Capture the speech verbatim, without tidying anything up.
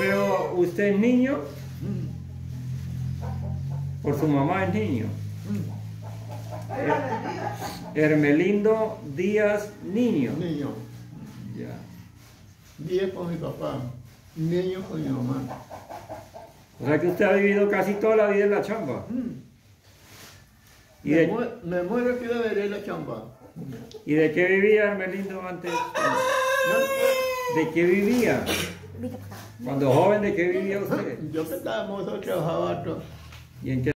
Pero usted es niño, Mm. por su mamá es niño. Mm. Hermelindo Díaz, niño. Niño. Ya. Diez con mi papá. Niño con mi mamá. O sea que usted ha vivido casi toda la vida en la chamba. Mm. ¿Y Me, de, mu me muero que veré la chamba. ¿Y de qué vivía Hermelindo antes? ¿No? ¿De qué vivía? Cuando joven, ¿de qué vivía usted? Yo que estaba mozo trabajaba. ¿Y en qué